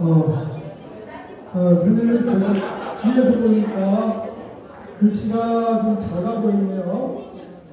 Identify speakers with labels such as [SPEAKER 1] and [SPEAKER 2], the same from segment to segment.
[SPEAKER 1] 선생님, 제가 뒤에서 보니까 글씨가 좀 작아 보이네요.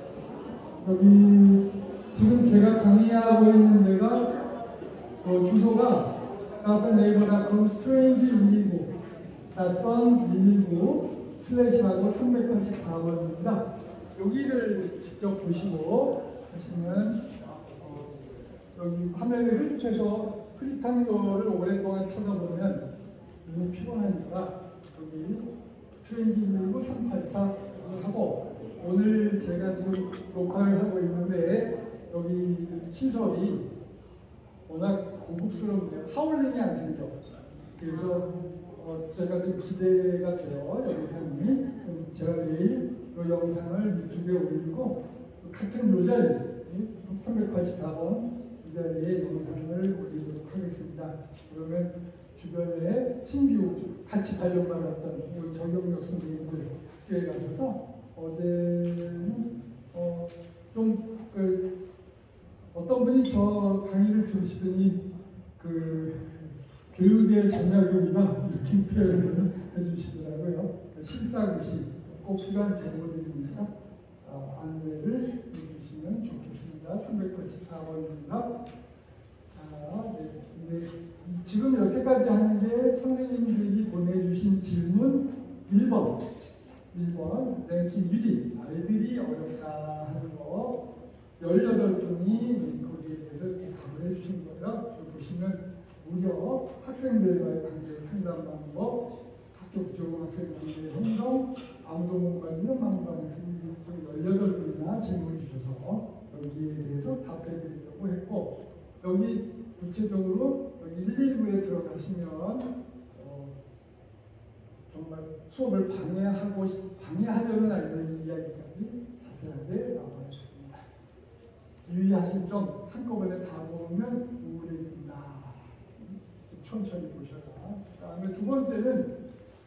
[SPEAKER 1] 여기 지금 제가 강의하고 있는 데가 주소가 카페네이버닷컴 strange119 낯선 119 슬래시하고 384번입니다. 여기를 직접 보시고 하시면 여기 화면을 흐릿해서 흐릿한 거를 오랫동안 쳐다보면 눈이 피곤하니까 여기 strange119 384 하고 오늘 제가 지금 녹화를 하고 있는데 여기 시설이 워낙 고급스럽네요. 하울링이 안 생겨. 그래서 제가 좀 기대가 돼요. 영상이. 제가 내일 이 영상을 유튜브에 올리고 같은 요 자리 384번 이 자리에 영상을 올리도록 하겠습니다. 그러면 주변에 신규 같이 발령받았던 우리 정경력 선생님들 가셔서 어제는 어떤 분이 저 강의를 들으시더니 교육의 전략용이다 이렇게 표현을 해주시더라고요. 실사고시 꼭 필요한 정보들이니까 안내를 해주시면 좋겠습니다. 384번입니다. 네. 지금 여태까지 하는 게 선생님들이 보내주신 질문 1번 랭킹 1위 아이들이 어렵다 하는 거 18분이 거기에 대해서 이렇게 답을 해주신 거예요. 여기 보시면 무려 학생들과의 관계 상담 방법, 학교 부족학생 관계 형성, 아무도 못 관리는 망반에서 18분이나 질문을 주셔서 여기에 대해서 답해 드리려고 했고 여기 구체적으로 여기 119에 들어가시면 정말 수업을 방해하려는 아이들 이야기까지 자세하게 나와 있습니다. 유의하실 점 한꺼번에 다 보면 우울해진다. 천천히 보셔라. 그다음에 두 번째는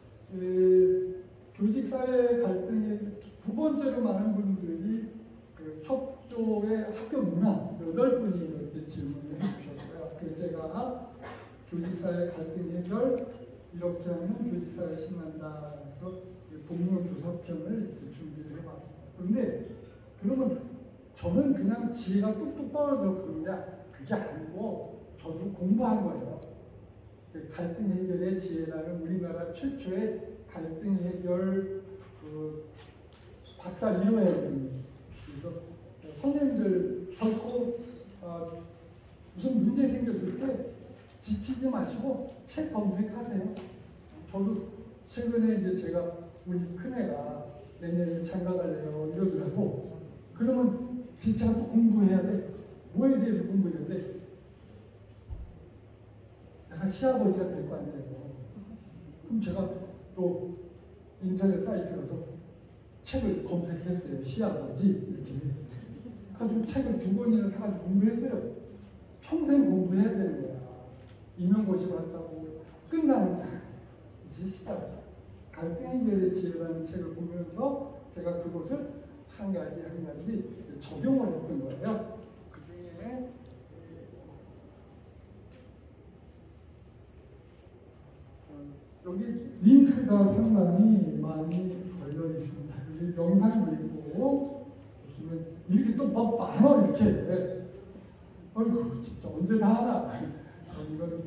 [SPEAKER 1] 교직사회 갈등의 두 번째로 많은 분들이 협조의 학교 문화 8분이 이렇게 질문을 해주셨어요. 그래서 제가 교직사회 갈등 해결 이렇게 하면 교직사회 신난다 해서 동료 교사편을 이렇게 준비를 해봤습니다. 그런데 그러면 저는 그냥 지혜가 뚝뚝 떨어져서 그냥 그게 아니고 저도 공부한 거예요. 갈등 해결의 지혜라는 우리나라 최초의 갈등 해결 박사 1호예요. 그래서 선생님들 결코 무슨 문제 생겼을 때 지치지 마시고 책 검색하세요. 저도 최근에 이제 제가 우리 큰애가 내년에 장가 갈래요 이러더라고. 그러면 진짜 또 공부해야 돼. 뭐에 대해서 공부해야 돼? 내가 시아버지가 될 거 아니에요. 그럼 제가 또 인터넷 사이트 가서 책을 검색했어요. 시아버지 이렇게. 그래가지고 책을 2권이나 사가지고 공부했어요. 평생 공부해야 되는 거야. 임용고시 봤다고 끝나는 자 이제 시작이야. 갈등 해결의 지혜라는 책을 보면서 제가 그것을 한 가지 적용을 했던 거예요. 그 중에 여기 링크가 상당히 많이 걸려 있습니다. 여기 영상도 있고 보시면 이렇게 또 막 많아 이렇게. 아이고 진짜 언제 다 하나. 이건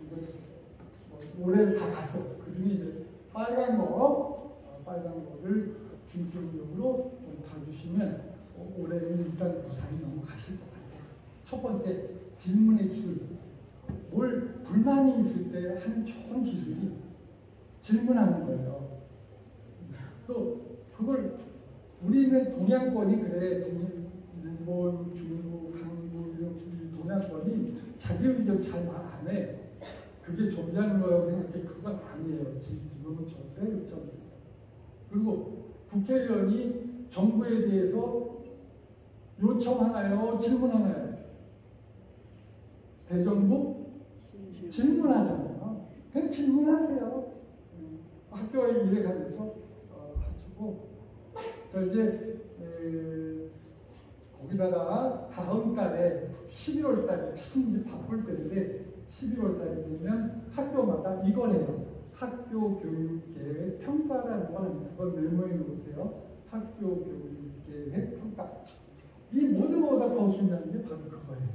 [SPEAKER 1] 올해 다 갔어. 그 중에 이제 빨간 거를 중점적으로 좀 봐주시면 올해는 일단 무사히 넘어가실 것 같아요. 첫 번째 질문의 기술. 뭘 불만이 있을 때 하는 좋은 기술이 질문하는 거예요. 또 그걸 우리는 동양권이 그래. 일본, 중국, 한국 이 동양권이 자기 의견 잘 말 안 해. 그게 존재하는 거라고 생각해. 그건 아니에요. 지금은 절대 그렇지 않습니다. 그리고 국회의원이 정부에 대해서 요청하나요? 질문하나요? 대정부? 질문하잖아요. 그냥 질문하세요. 학교의 일에 관해서 하시고 자 이제 거기다가 다음 달에 11월 달에 참 바쁠 때인데 11월 달이 되면 학교마다 이걸 해요. 학교 교육계획 평가라는 걸 합니다. 그걸 메모해 놓으세요. 학교 교육계획 평가. 이 모든 것보다 더 중요한 게 바로 그거예요.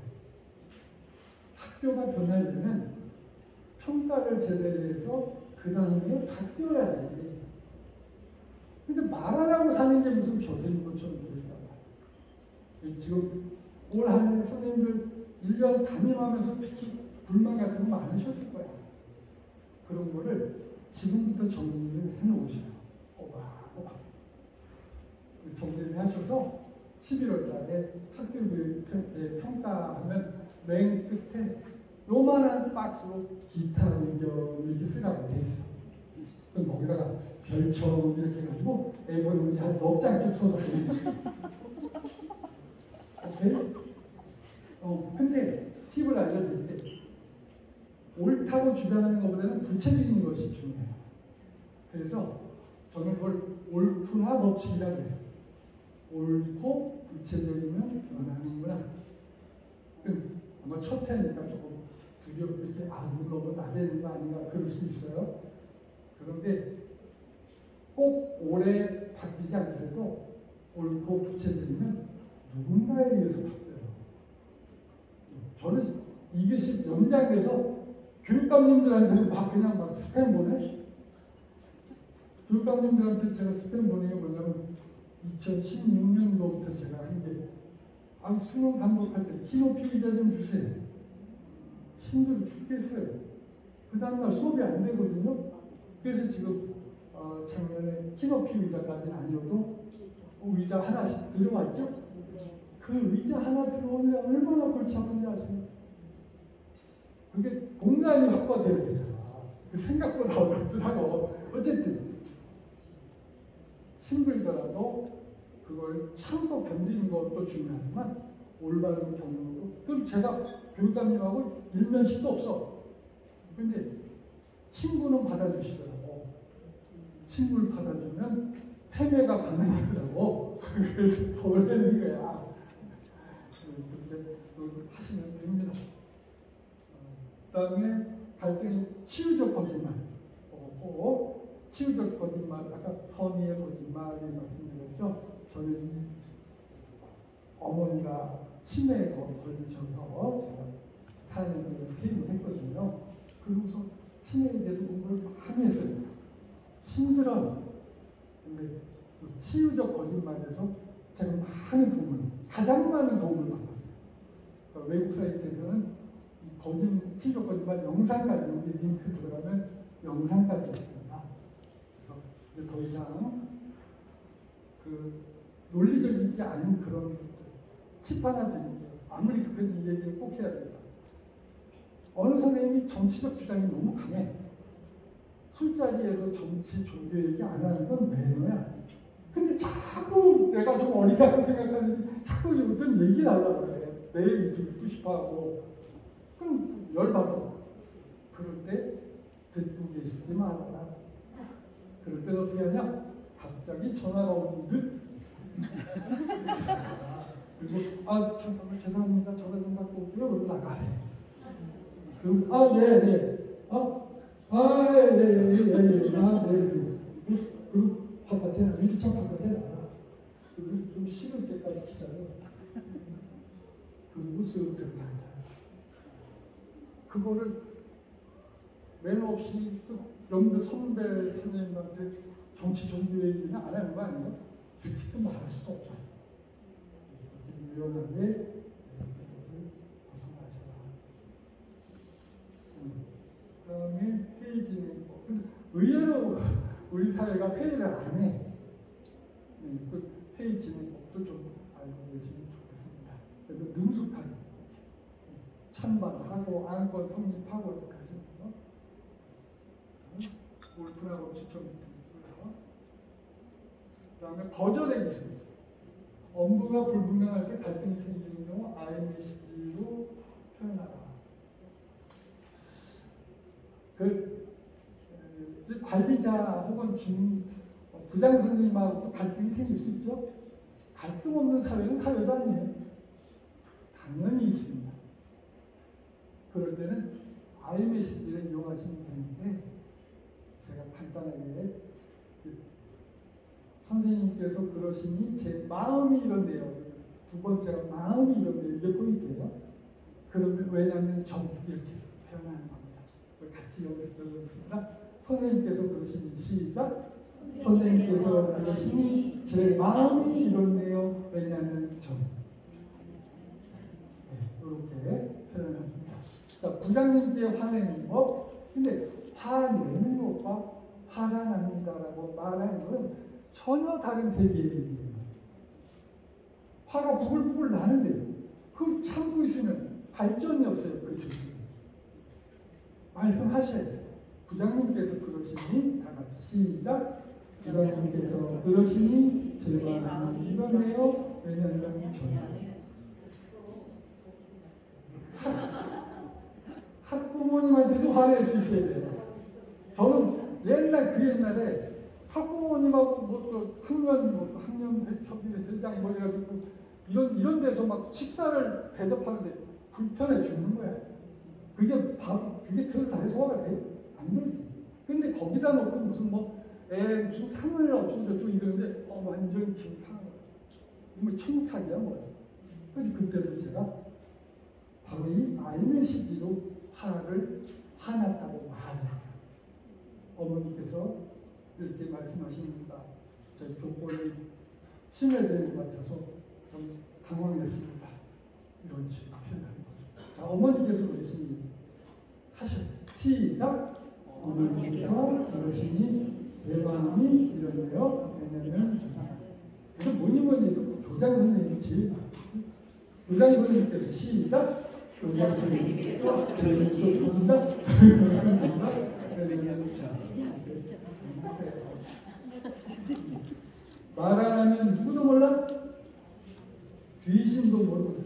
[SPEAKER 1] 학교가 변하려면 평가를 제대로 해서 그 다음에 바뀌어야지. 근데 말 안 하고 사는 게 무슨 교수님 것처럼 들릴까 봐. 지금 올 한 해 선생님들 1년 담임하면서 특히 불만 같은 거 많으셨을 거야. 그런 거를 지금부터 정리를 해놓으세요. 꼬박꼬박. 정리를 하셔서 11월 달에 학교 교육 평가하면 맨 끝에 요만한 박스로 기타 의견 이렇게 쓰라고 돼 있어. 그럼 거기다가 별점 이렇게 해가지고 A4 용지 한 10장쯤 써서 오케이? 근데 팁을 알려드릴 때 옳다고 주장하는 것보다는 구체적인 것이 중요해요. 그래서 저는 그걸 옳구나 법칙이라고 해요. 옳고 구체적이면 변하는구나. 아마 첫 해니까 조금 두렵게 이렇게 너무 나대는 거 아닌가 그럴 수 있어요. 그런데 꼭 오래 바뀌지 않더라도 옳고 구체적이면 누군가에 의해서 바뀌어요. 저는 이게 연장돼서 교육감님들한테는 막 그냥 막 스팸 보내. 교육감님들한테 제가 스팸 보내는 게 뭐냐면 2016년도부터 제가 한 게 수능 감독할 때 키높이 의자 좀 주세요. 힘들어 죽겠어요. 그 다음날 수업이 안 되거든요. 그래서 지금 작년에 키높이 의자까지는 아니어도 의자 하나씩 들어왔죠. 그 의자 하나 들어오면 얼마나 골치 아픈지 아세요? 그게 공간이 확보되어야 되잖아. 그 생각보다 어렵더라고. 어쨌든 힘들더라도 그걸 참고 견디는 것도 중요하지만 올바른 경험으로. 그럼 제가 교육감님하고 일면식도 없어. 근데 친구는 받아주시더라고. 친구를 받아주면 패배가 가능하더라고. 그래서 보내는 거야. 그런데 하시면 됩니다. 그 다음에 갈등이 치유적 거짓말. 치유적 거짓말, 아까 선의의 거짓말이 말씀드렸죠. 저는 어머니가 치매에 걸리셔서 제가 4년 전에 퇴임을 했거든요. 그러고서 치매에 대해서 공부를 많이 했어요. 힘들어요. 근데 치유적 거짓말에서 제가 가장 많은 도움을 받았어요. 그러니까 외국 사이트에서는 이 치유적 거짓말 영상까지, 여기 링크 들어가면 영상까지 있습니다. 그래서 이제 더 이상 논리적이지 않은 그런 팁 하나 드릴게요. 아무리 급해도 이 얘기를 꼭 해야 됩니다. 어느 선생님이 정치적 주장이 너무 강해. 술자리에서 정치, 종교 얘기 안 하는 건 매너야. 근데 자꾸 내가 좀 어리다고 생각하는데 자꾸 어떤 얘기 나오려고 그래. 내 얘기 듣고 싶어 하고. 그럼 열받아. 그럴 때 듣고 계시지 말아라. 그럴 때 어떻게 하냐? 갑자기 전화가 오는 듯. 그리고 잠깐만 죄송합니다. 전화 좀 받고 올게요. 그러고 나가세요. 그럼 네. 네. 그리고 바깥에 유리창 바깥에 나. 그리고 좀 식을 때까지 기다려. 그리고 쓱 들어간다. 그거를 매너 없이 영대 선배 선생님한테 정치 종교 얘기는 안 하는 거 아니에요? 그 말할 수도 없죠. 유연하게 벗어나셔라. 그 다음에 회의 진행법. 근데 의외로 우리 사회가 회의를 안 해. 그 회의 진행법도 좀 알고 계시면 좋겠습니다. 그래서 능숙하게 찬반하고 안건 성립하고 이렇게 하시는 거. 옳구나고 지점 있고요. 그 다음에 거절의 기술. 업무가 불분명할 때 갈등이 생기는 경우 IMC로 표현하라. 관리자 혹은 부장 선생님하고 갈등이 생길 수 있죠. 갈등 없는 사회는 사회도 아니에요. 당연히 있습니다. 그럴 때는 아이메시지를 이용하시면 되는데 제가 간단하게 선생님께서 그러시니 제 마음이 이런데요. 두 번째가 마음이 이런데요. 이게 포인트예요. 그러면 왜냐하면 정 이렇게 표현하는 겁니다. 같이 여기서 배우겠습니다. 선생님께서 그러시니 시작. 선생님께서 그러시니 제 마음이 이렇네요. 왜냐하면 정. 이렇게 표현합니다. 자, 부장님께 화내는 거. 근데 화내는 것과 화가 납니다라고 말하는 건 전혀 다른 세계의 얘기예요. 화가 부글부글 나는데 그걸 참고 있으면 발전이 없어요. 그 조직이. 말씀하셔야 돼요. 부장님께서 그러시니 다 같이 시작. 부장님께서 그러시니 제 마음이 이러네요. 왜냐하면 저는 학부모님한테도 화낼 수 있어야 돼요. 저는 옛날에 학부모님하고 학년 협의회장 뭐 해가지고 이런 데서 막 식사를 대접하는데 불편해 죽는 거야. 그게 트사에 소화가 돼? 안 되지. 근데 거기다 놓고 무슨 무슨 상을 어쩌고저쩌고 이러는데 완전 기분 상한 거야. 이거 청탁이야 뭐야. 그래서 그때도 제가 바로 이 아이메시지로 화났다고 말했어요. 어머니께서 이렇게 말씀하십니다. 저희 교권이 침해되는 것 같아서 좀 당황했습니다. 이런 식으로 표현하는 거죠. 자, 어머니께서 그러시니 하셔요. 시작. 어머니께서 그러시니 제 마음이 이러네요. 왜냐면 그래서 뭐니 해도 교장 선생님이 제일 많아요. 교장 선생님께서 시작. 교장 선생님께서 그러신다. 말 안 하면 누구도 몰라? 귀신도 모르고.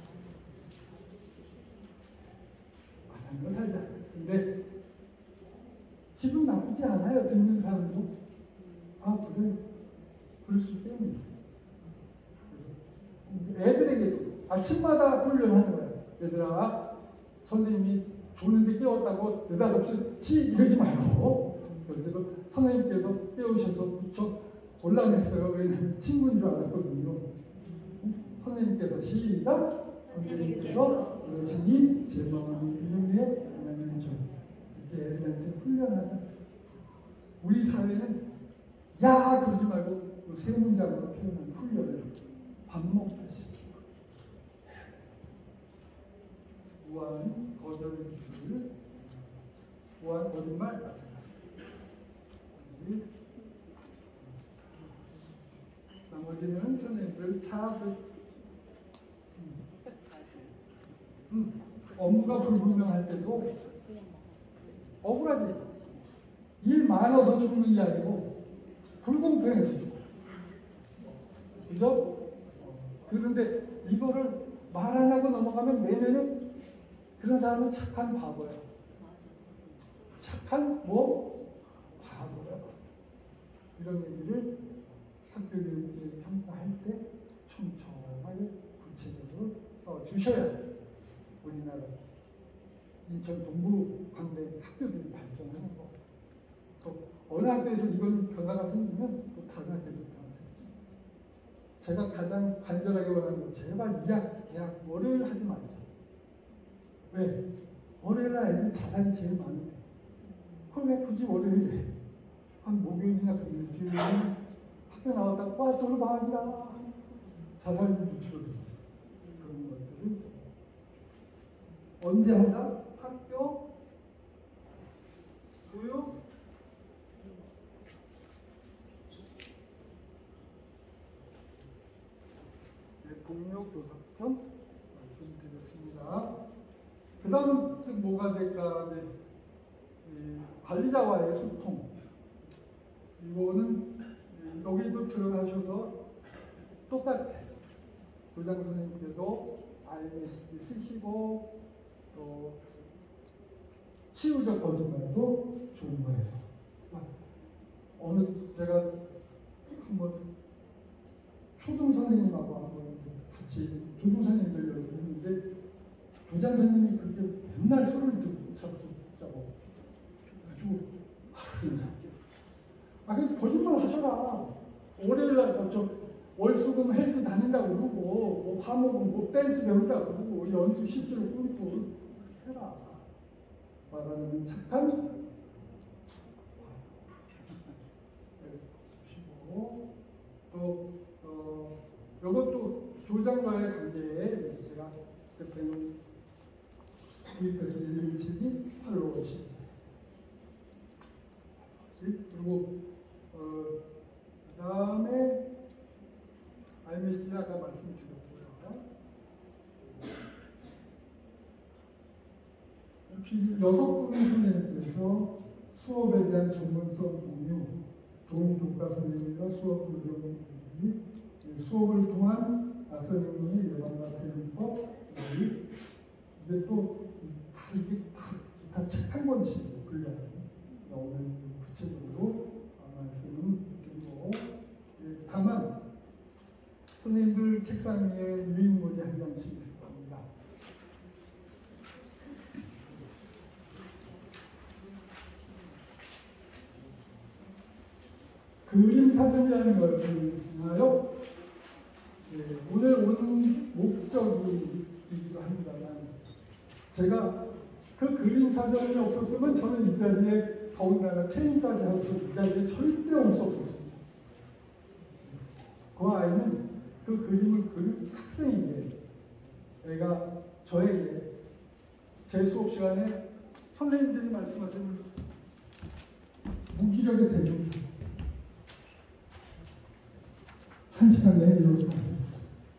[SPEAKER 1] 안 하면 살자. 근데 기분 나쁘지 않아요. 듣는 사람도. 그래. 그럴 수 때문에. 애들에게도 아침마다 훈련하는 거예요. 얘들아, 선생님이 조는데 깨웠다고 느닷없이 이러지 말고. 그래도 선생님께서 깨우셔서 무척 곤란했어요. 왜냐하면 친구인 줄 알았거든요. 선생님께서 시작. 선생님께서 그러시니 제 마음이 이런데요. 왜냐하면 이제 애들한테 훈련하자. 우리 사회는 야 그러지 말고 세 문장으로 표현한 훈련을 밥 먹듯이 우한 거절의 기술, 우한 거짓말 나머지는 선생님들 차스 업무가 불분명할 때도 억울하지. 일 많아서 죽는 게 아니고 불공평해서 죽어. 그죠? 그런데 이거를 말 안 하고 넘어가면 내년에 그런 사람은 착한 바보야. 착한 바보야. 이런 얘기를 학교교육을 평가할 때 촘촘하게 구체적으로 써주셔야 우리나라 인천 동부 광대 학교들이 발전하는 거. 또 어느 학교에서 이런 변화가 생기면 또 다른 학교도 변화돼요. 제가 가장 간절하게 원하는 건 제발 2학, 대학 월요일 하지 말자. 왜? 월요일날 애들 자산이 제일 많은데 그걸 왜 굳이 월요일에 해? 한 목요일이나 금요일에 학교 나왔다가 와 오늘 방학이야. 자산이 유출되었어. 그런 것들을 언제 한다? 학교 교육 동료 교사편 말씀드렸습니다. 그 다음은 뭐가 될까? 관리자와의 소통. 이거는 여기도 들어가셔서 똑같아. 교장 선생님께도 IMSD 쓰시고 또 치유적 거짓말도 좋은 거예요. 제가 한번 초등 선생님하고 한번 같이 초등 선생님들 연습했는데 교장 선생님이 그렇게 맨날 술을 자꾸 거짓말 하셔라. 월요일날 월수금 헬스 다닌다고 그러고 뭐 화목은 뭐 댄스 배운다고 그러고 연수 실제로 꾸미고 해라. 말하는 착한 또 이것도 교장과의 관계에 제가 그때는 구입해서 읽는 책이 팔로워십. 그리고 그 다음에 IMC 아까 말씀드렸고요. 여섯 분의 선생님께서 수업에 대한 전문성 공유, 도움 교과 선생님과 수업 운영이 수업을 통한 선생님의 예방과 교육법, 이제 또 이게 다 책 한 권씩 분량이 오늘 구체적으로 말씀을 드리고, 다만 선생님들 책상 위에 유인문이 한 장씩 있을 겁니다. 그림 사전이라는 걸 보시나요? 오늘 온 목적이기도 합니다만, 제가 그 그림 사전이 없었으면 저는 이 자리에 더군다나 퇴임까지 하고서 이 자리에 절대 올 수 없었습니다. 그 아이는 그 그림을 그린 학생인데, 내가 저에게 제 수업 시간에 선생님들이 말씀하시는 무기력의 대명사 한 시간 내내 이렇게 앉아있어.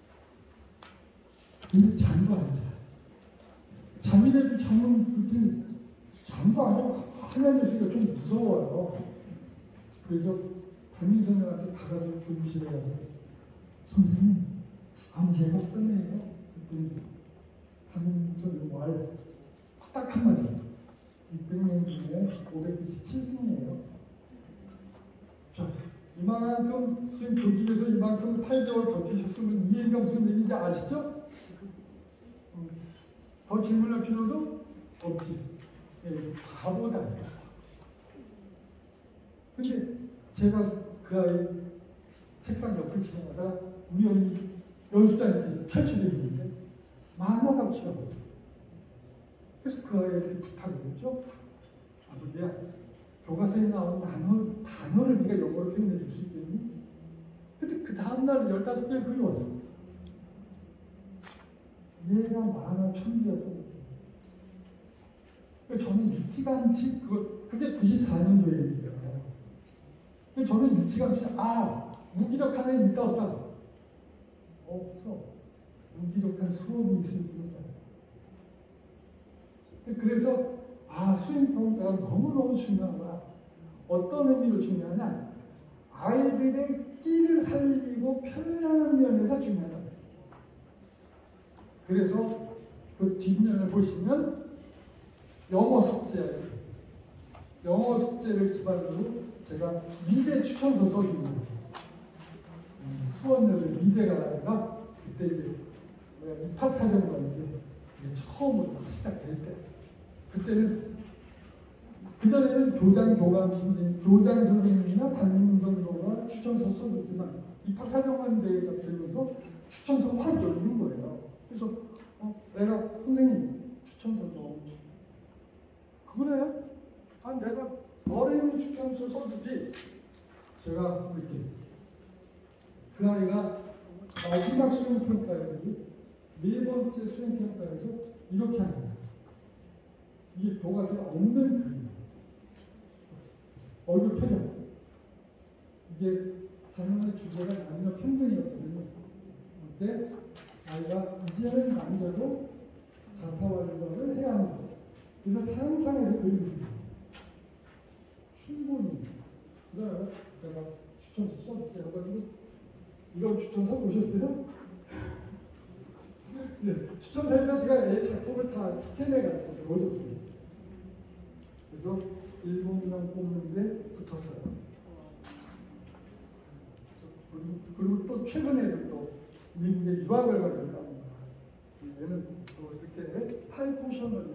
[SPEAKER 1] 근데 잠도 안 자. 잠이라도 잠은 잠도 안 자고 가만히 있으니까 좀 무서워요. 그래서 담임 선생님한테 가가지고 교무실에 가서 선생님 아무 예사 끝내요. 그랬더니 담임 선생님 말 딱 한마디. 600명 중에 597등이에요. 자, 이만큼 지금 조직에서 이만큼 8개월 버티셨으면 이 얘기가 무슨 얘기인지 아시죠? 더 질문할 필요도 없지. 바보다. 근데 제가 그 아이 책상 옆을 지나가다 우연히 연습장에 이렇게 펼쳐져 있는데 만화가 치러버렸어요. 그래서 그 아이한테 부탁을 했죠. 아버지야, 교과서에 나온 단어를 네가 영어로 표현해 줄 수 있겠니? 근데 그 다음날 15개를 그려왔어. 얘가 만화 천재였던 거죠. 저는 일찌감치 그게 94년도 얘기예요. 저는 일찌감치 무기력한 애는 있다 없다? 없어. 무기력한 수업이 있을 뿐이다. 그래서 수행평가가 너무너무 중요하구나. 어떤 의미로 중요하냐? 아이들의 끼를 살리고 표현하는 면에서 중요하다. 그래서 그 뒷면을 보시면 영어 숙제예요. 영어 숙제를 기반으로 제가 미대 추천서 써줍니다. 수원여대 미대가 아니라 그때 이제 입학사정관인데 처음으로 시작될 때, 그때는 그전에는 교장 선생님이나 담임 정도가 추천서 써줬지만 입학사정관 대회가 되면서 추천서가 확 열리는 거예요. 그래서 내가 선생님 추천서 좀 그래요? 내가 너래는 추천서 써주지. 제가 이렇게 그 아이가 마지막 수행평가에 네 번째 수행평가에서 이렇게 합니다. 이게 교과서에 없는 그림. 얼굴 표정. 이게 작년의 주제가 남녀 평등이었거든요. 그때 아이가 이제는 남자도 자사와 육아를 해야 한다. 그래서 상상해서 그리는 거예요. 충분히. 그래, 내가 추천서 써줄게 해가지고 이런 추천서 보셨어요? 네, 추천서에다 제가 애 작품을 다 스캔해가지고 넣어줬어요. 그래서 7명 뽑는데 붙었어요. 그리고 또 최근에는 또 미국에 유학을 가려고 합니다. 얘는 또 이렇게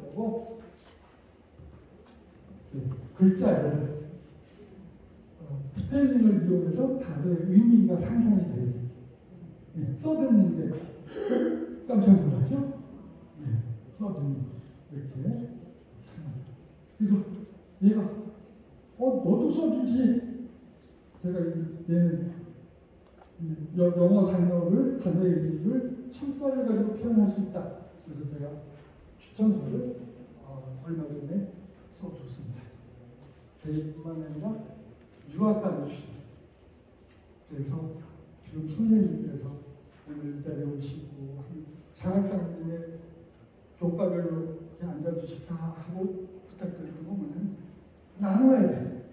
[SPEAKER 1] 타이포셔널이라고 글자를 스펠링을 이용해서 단어의 의미가 상상이 돼요. 예, 써든인데 깜짝 놀랐죠? 예, 써든 이렇게. 그래서 얘가 너도 써주지. 제가 얘는 영어 단어의 의미를 철자를 가지고 표현할 수 있다. 그래서 제가 추천서를 얼마 전에 써줬습니다. 대입뿐만 아니라 유학까지 주셨어요. 그래서 지금 선생님께서 오늘 이 자리에 오시고 장학사님의 교과별로 이렇게 앉아주십사 하고 부탁드리는 거 보면 나눠야 돼.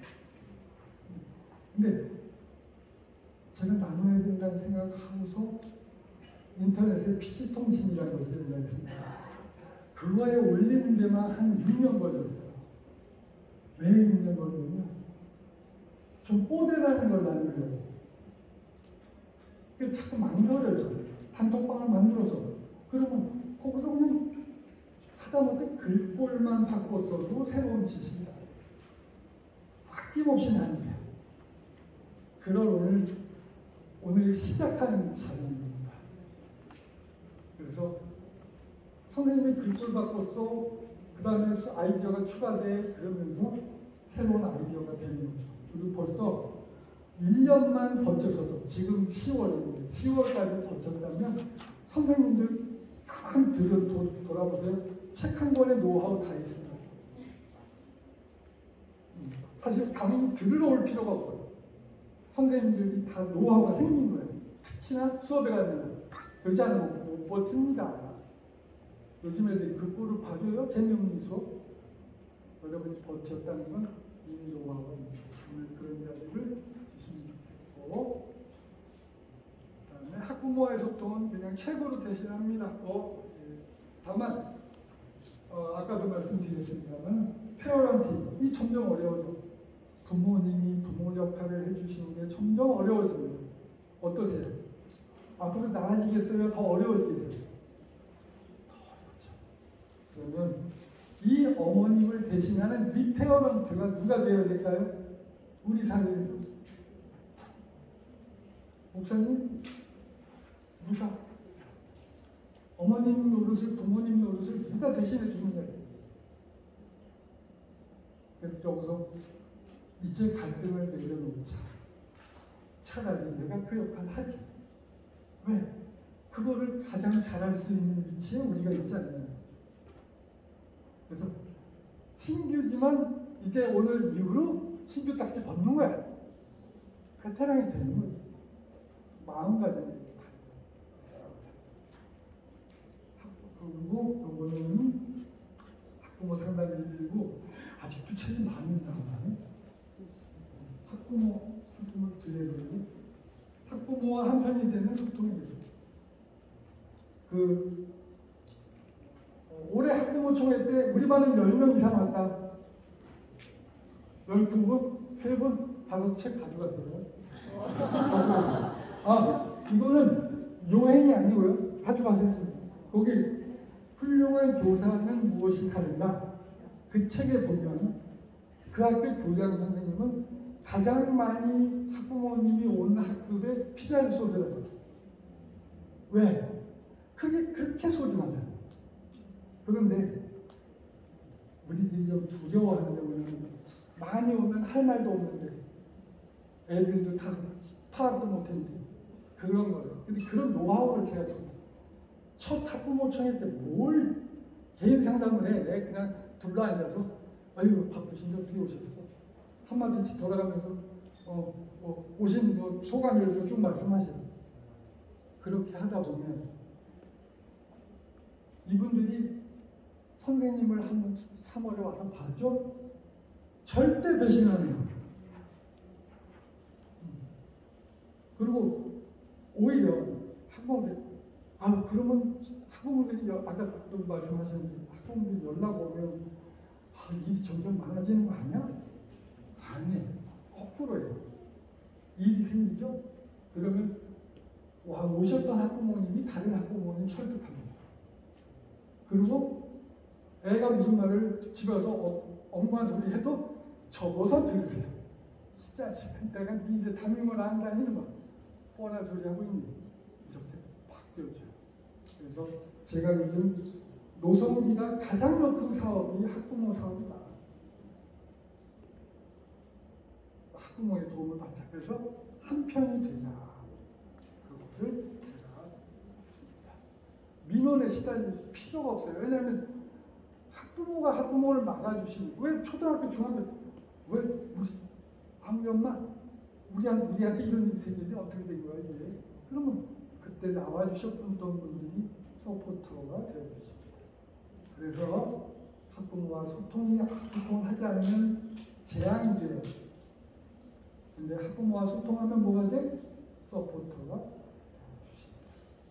[SPEAKER 1] 근데 제가 나눠야 된다는 생각을 하고서 인터넷에 PC통신이라는 것이 옛날에 있습니다. 그거에 올리는 데만 한 6년 걸렸어요. 왜 6년 걸렸냐? 좀 뽀대라는 걸 나누려고. 자꾸 망설여져. 단톡방을 만들어서. 그러면 거기서 그냥 하다못해 글꼴만 바꿨어도 새로운 지식이다. 아낌없이 나누세요. 그걸 오늘 시작하는 자리입니다. 그래서 선생님이 글꼴 바꿨어. 그 다음에 아이디어가 추가돼. 그러면서 새로운 아이디어가 되는 거죠. 그리고 벌써 1년만 버텼어도 지금 10월입니다. 10월까지 버텼다면 선생님들 가만히 돌아보세요. 책 한 권의 노하우 다 있습니다. 사실 가만히 들으러 올 필요가 없어요. 선생님들이 다 노하우가 생긴 거예요. 특히나 수업에 가면 그러지 않으면 못 버팁니다. 요즘 애들이 그 꼴을 봐줘요. 재미없는 수업. 여러분이 버텼다는 건 이미 노하우가 있는 오늘 그런 자리를 주시면 좋겠고, 그다음에 학부모와의 소통은 그냥 책으로 대신합니다. 다만 아까도 말씀드렸습니다만 페어런팅이 점점 어려워져. 부모님이 부모 역할을 해주시는 게 점점 어려워집니다. 어떠세요? 앞으로 나아지겠어요? 더 어려워지겠어요? 더 어렵죠. 그러면 이 어머님을 대신하는 리페어런트가 누가 되어야 될까요? 우리 사회에서. 목사님? 누가? 어머님 노릇을, 부모님 노릇을 누가 대신해 주느냐. 그래서 여기서 이제 갈등을 내려놓자. 차라리 내가 그 역할을 하지. 왜? 그거를 가장 잘할 수 있는 위치에 우리가 있지 않느냐. 그래서 신규지만 이제 오늘 이후로 신규 딱지 벗는 거야. 베테랑이 되는 거지. 마음가짐이. 그리고 요거는 학부모 상담을 드리고 아직도 책이 많이 나오네. 학부모 드려야 되고 학부모와 한편이 되는 소통이 되죠. 올해 학부모 총회 때 우리 반은 10명 이상 왔다. 12분, 3분, 5책 가져가세요. 이거는 요행이 아니고요. 가져가세요. 거기 훌륭한 교사는 무엇이 다른가? 그 책에 보면 그 학교 교장 선생님은 가장 많이 학부모님이 온 학급에 피자를 쏘더라고요. 왜? 그게 그렇게 소중하다. 그런데 우리들이 좀 두려워하는데 오늘 많이 오면 할 말도 없는데 애들도 다 파악도 못했는데 그런 거예요. 근데 그런 노하우를 제가 줍니다. 첫 학부모 총회 때 뭘 개인 상담을 해. 그냥 둘러앉아서 아이고 바쁘신데 어떻게 오셨어? 한마디씩 돌아가면서 오신 소감이라도 쭉 말씀하셔요. 그렇게 하다 보면 이분들이 선생님을 한번 3월에 와서 봤죠? 절대 배신 안 해요. 그리고 오히려 학부모들 그러면 학부모들이 아까도 말씀하셨는데 학부모들이 연락 오면 일이 점점 많아지는 거 아니야? 아니에요. 거꾸로예요. 일이 생기죠? 그러면 오셨던 학부모님이 다른 학부모님 설득합니다. 그리고 애가 무슨 말을 집에 와서 엉뚱한 소리 해도 접어서 들으세요. 자식, 내가 네 이제 담임을 안 다니는 거 뻔한 소리 하고 있니? 이렇게 바뀌었죠. 그래서 제가 요즘 노성비가 가장 높은 사업이 학부모 사업이다. 학부모의 도움을 받자. 그래서 한 편이 되자. 그것을 제가 했습니다. 민원에 시달릴 필요가 없어요. 왜냐하면 학부모가 학부모를 막아주시니 왜 초등학교 중학교 왜 우리 아무 엄마 우리한테 이런 일이 생기는데 어떻게 된 거야 이게? 그러면 그때 나와주셨던 분들이 서포터가 되어주십니다. 그래서 학부모와 소통하지 않으면 재앙이 돼요. 근데 학부모와 소통하면 뭐가 돼? 서포터가 주십니다.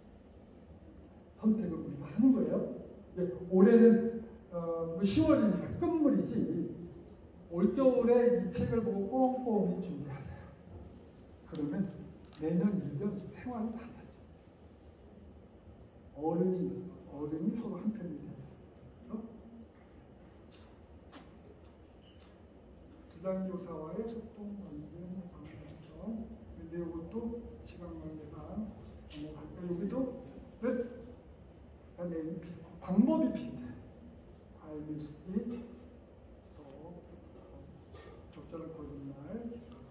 [SPEAKER 1] 선택을 우리가 하는 거예요. 올해는 10월이니까 끝물이지. 올겨울에 이 책을 보고 꼼꼼히 준비하세요. 그러면 내년 1년 생활이 달라져. 어른이 서로 한편이 돼요. 기장교사와의 소통 관계는 방송. 근데 이것도 시간 관계상 넘어갈까요? 여기도 다 내용이 비슷해. 방법이 비슷해. 알미스티 또 적절한 거짓말.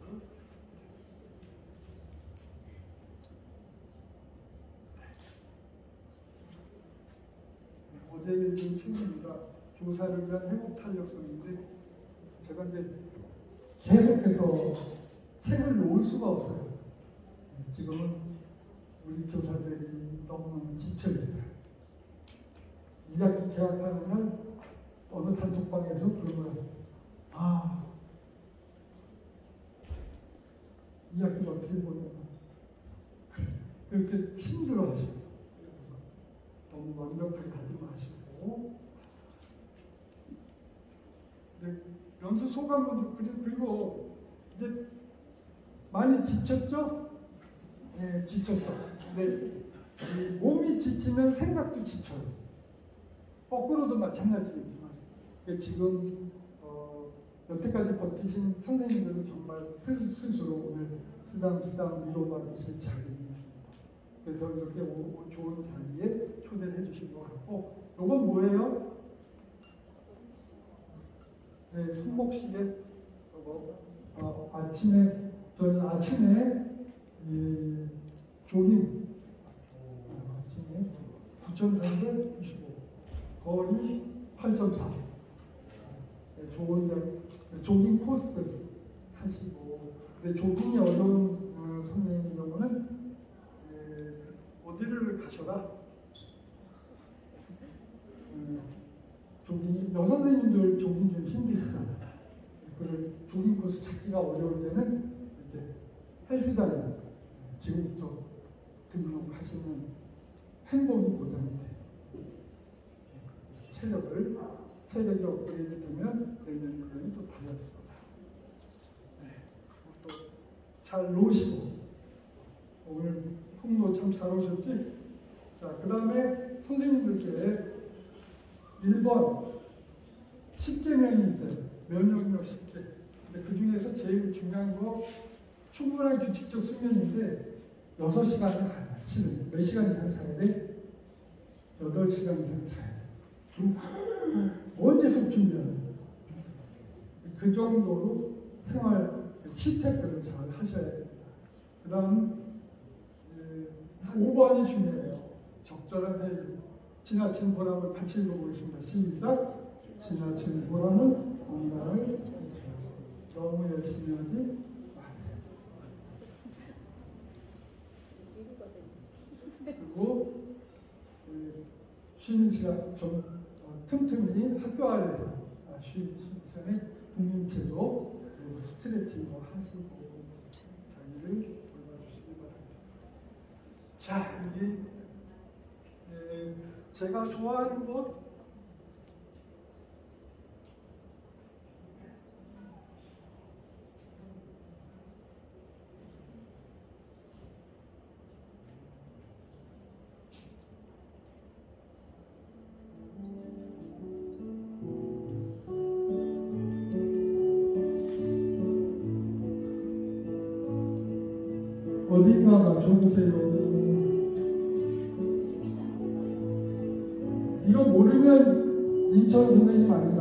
[SPEAKER 1] 어제 읽은 책입니다. 교사를 위한 회복 탄력성인데 제가 이제 계속해서 책을 놓을 수가 없어요. 지금은 우리 교사들이 너무 지쳐 있어요. 2학기 개학하는 날 어느 단톡방에서 그러면 2학기를 어떻게 보내나 그렇게 힘들어하십니다. 너무 완벽하게 하지 마시고 연수 소감은 그리고 이제 많이 지쳤죠? 네, 지쳤어. 근데 몸이 지치면 생각도 지쳐요. 거꾸로도 마찬가지겠지만 지금 여태까지 버티신 선생님들은 정말 스스로 오늘 쓰담쓰담 위로받으실 자리입니다. 그래서 이렇게 좋은 자리에 초대를 해주신 것 같고 이건 뭐예요? 네, 손목시계. 저는 아침에 이 조깅 아침에 9,395 거리 8.4 좋은 조깅 코스 하시고 근데 조깅이 어려운 선생님의 경우는 어디를 가셔라. 조깅 여선생님들 조깅 좀 힘드시잖아요. 그 조깅 코스 찾기가 어려울 때는 이렇게 헬스장에 지금부터 등록하시면 행복이 보장이 돼요. 체력이 업그레이드 되면 내년 1년이 또 달라질 거다. 또 잘 노시고 오늘 통로 참 잘 오셨지? 자, 그 다음에 선생님들께 1번 10개명이 있어요. 면역력 10개. 근데 그 중에서 제일 중요한 거 충분한 규칙적 수면인데 6시간을 가야 돼. 몇 시간 이상 자야 돼? 8시간 이상 자야 돼. 언제 속 준비하는 거야? 그 정도로 생활 시태들을 잘 하셔야 됩니다. 그 다음 5번이 중요해요. 적절한 회의. 지나친 보람을 같이 읽어보겠습니다. 시작. 지나친 보람은 건강을 해줘요. 너무 열심히 하지 마세요. 그리고 쉬는 시간 좀 틈틈이 학교 안에서 쉬는 시간에 국민체조 그리고 스트레칭도 하시고 자기를 돌봐주시기 바랍니다. 자, 이게 제가 좋아하는 것 어딘가 맞춰보세요. 이거 모르면 인천 선생님 아니다.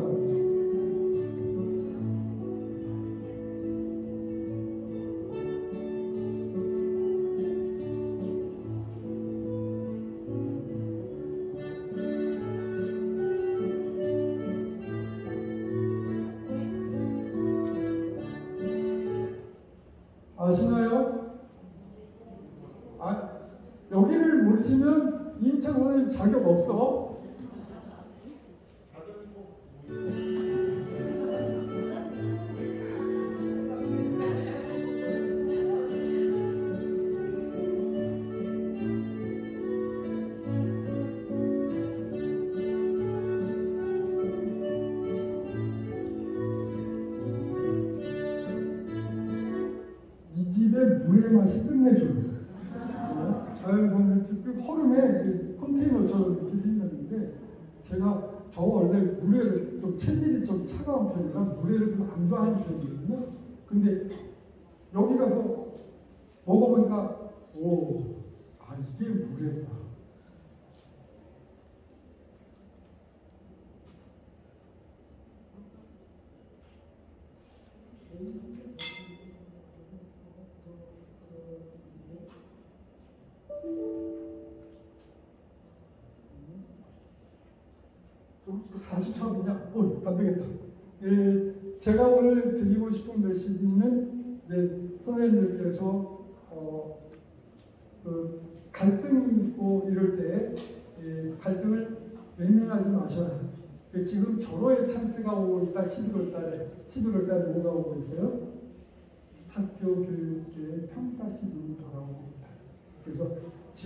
[SPEAKER 1] 아시나요? 여기를 모르시면 인천 선생님 자격 없어. 물의 맛이 끝내줘요. 자연산맥주 허름에 이렇게 컨테이너처럼 이렇게 생겼는데, 제가 저 원래 물회를 좀 체질이 좀 차가운 편이라 물회를 좀 안 좋아하는 편이거든요. 근데 여기 가서 먹어보니까 이게 물회구나. 또 44분이냐? 안 되겠다. 제가 오늘 드리고 싶은 메시지는 선생님들께서 갈등이 있고 이럴 때 갈등을 외면하지 마셔라. 지금 절호의 찬스가 오고 있다. 11월 달에 뭐가 오고 있어요? 학교 교육계의 평가 시즌이 돌아오고 있다. 그래서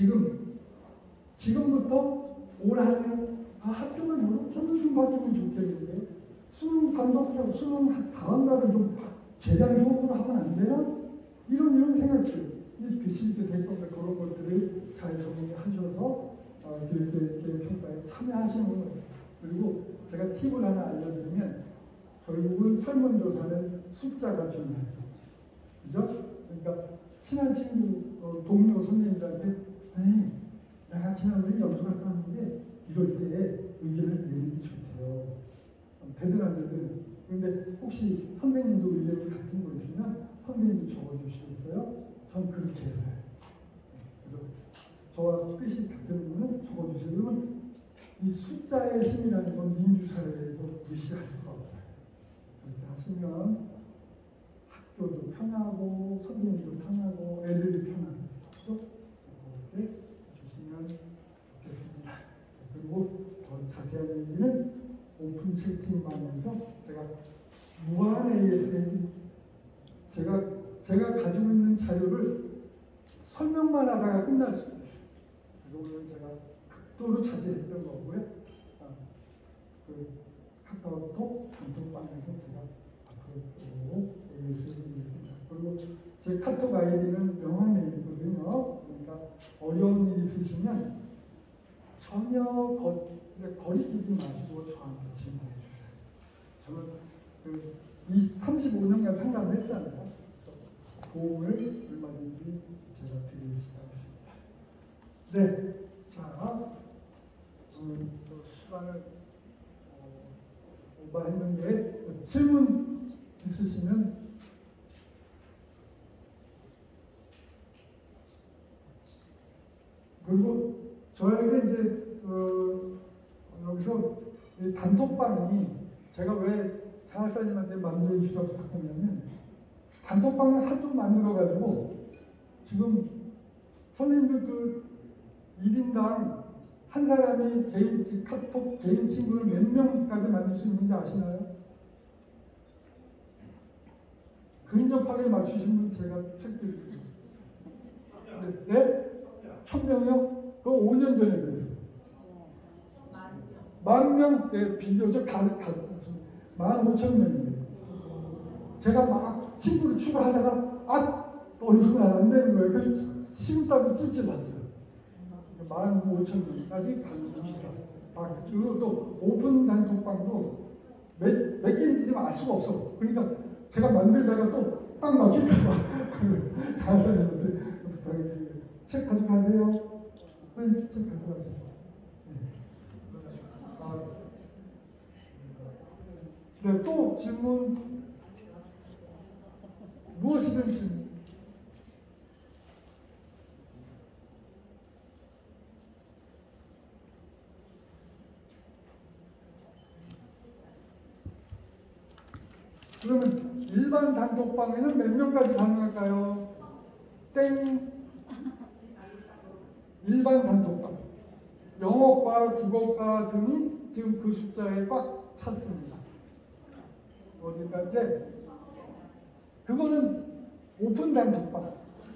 [SPEAKER 1] 지금부터 올 한해 학교는 이렇게는 좀 바뀌면 좋겠는데, 수능 감독자고 수능 다음 날은 좀 최대한 수업으로 하면 안 되나? 이런 생각들 드실 때 될 겁니다. 그런 것들을 잘 정리하셔서 교육계의 평가에 참여하시는 거예요. 그리고 제가 팁을 하나 알려드리면, 결국은 설문조사는 숫자가 중요해요. 그죠? 그러니까 친한 친구, 동료 선생님들한테 내가 지난번에 연수 갔다 왔는데 이럴 때 의견을 내는 게 좋대요. 되든 안 되든. 그런데 혹시 선생님도 의견이 같은 거 있으면 선생님도 적어주시겠어요? 전 그렇게 했어요. 그래서 저와 뜻이 같은 분은 적어주세요. 그러면 이 숫자의 힘이라는 건 민주사회에서 무시할 수가 없어요. 그렇게 하시면 학교도 편하고 선생님도 편하고 애들도 편하고 그렇게 해주시면 좋겠습니다. 그리고 더 자세한 얘기는 오픈 채팅방에서 제가 무한 AS에 제가 가지고 있는 자료를 설명만 하다가 끝날 수도 있어요. 그래서 오늘 제가 극도로 자제했던 거고요. 그 카카오톡 단톡방에서 제가 앞으로 쭉 AS를 드리겠습니다. 그리고 제 카톡 아이디는 명함이거든요. 그러니까 어려운 일 있으시면 전혀 거리끼지 마시고 저한테 질문해 주세요. 저는 이 35년간 상담을 했잖아요. 그래서 도움을 얼마든지 제가 드릴 수가 있습니다. 네, 자, 시간을 오버했는데 질문 있으시면 그리고 저에게 이제 여기서 이 단톡방이 제가 왜 장학사님한테 만들어 주셔서 바꿨냐면, 단톡방을 하도 만들어가지고 지금 선생님들 그 1인당 한 사람이 개인 카톡 개인 친구를 몇 명까지 만들 수 있는지 아시나요? 근접하게 맞추신 분 제가 책 드릴게요. 네? 1000명이요? 그거 5년 전에 그랬어요. 10,000명? 네, 비교적 15,000명이에요. 제가 막 친구를 추가하다가 어디서 안 되는 거예요. 그래서 식은땀이 찔찔 났어요. 15,000명까지 가는 겁니다. 그리고 또 오픈 단톡방도 몇 개인지 알 수가 없어. 그러니까 제가 만들다가 또 딱 막힐까봐 장사님한테 부탁 부탁드립니다. 책 가져가세요. 책 가져가세요. 네. 네, 또 질문 무엇이든 질문. 그러면 일반 단톡방에는 몇 명까지 가능할까요? 땡. 일반 단톡방. 영어과, 국어과 등이 지금 그 숫자에 꽉 찼습니다. 어디까지? 그거는 오픈 단톡방.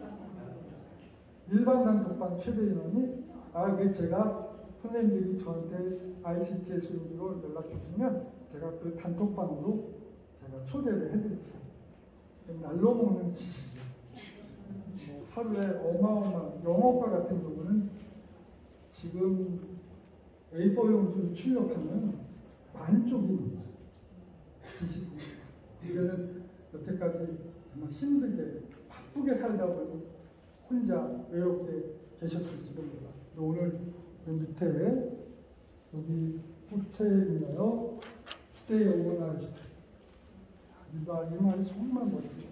[SPEAKER 1] 일반 단톡방 최대 인원이 그 제가 선생님들이 저한테 ICT의 수준으로 연락 주시면 제가 그 단톡방으로 제가 초대를 해드릴게요. 날로 먹는 지식이에요. 뭐 하루에 어마어마한 영어과 같은 경우는 지금 A4 용지로 출력하면 만쪽인 지식입니다. 이제는 여태까지 정말 힘들게 바쁘게 살다 보니 혼자 외롭게 계셨을지도 몰라. 오늘 밑에 여기 호텔이나요? 스테이 오버나이트. 이 말이 정말 멋지죠.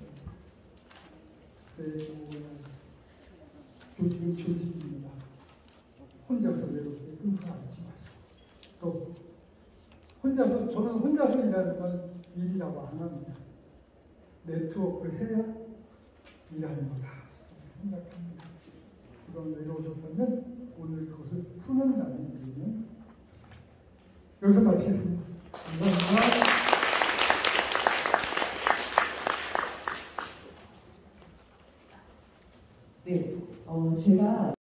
[SPEAKER 1] 스테이 오버나이트. 교직입니다. 혼자서 외롭게 끊고 앉지 마시고. 또 저는 혼자서 일하는 건 일이라고 안 합니다. 네트워크 해야 일하는 거다 생각합니다. 그런 외로우셨다면 오늘 그것을 푸는다는 의미는 여기서 마치겠습니다. 감사합니다.
[SPEAKER 2] 네, 제가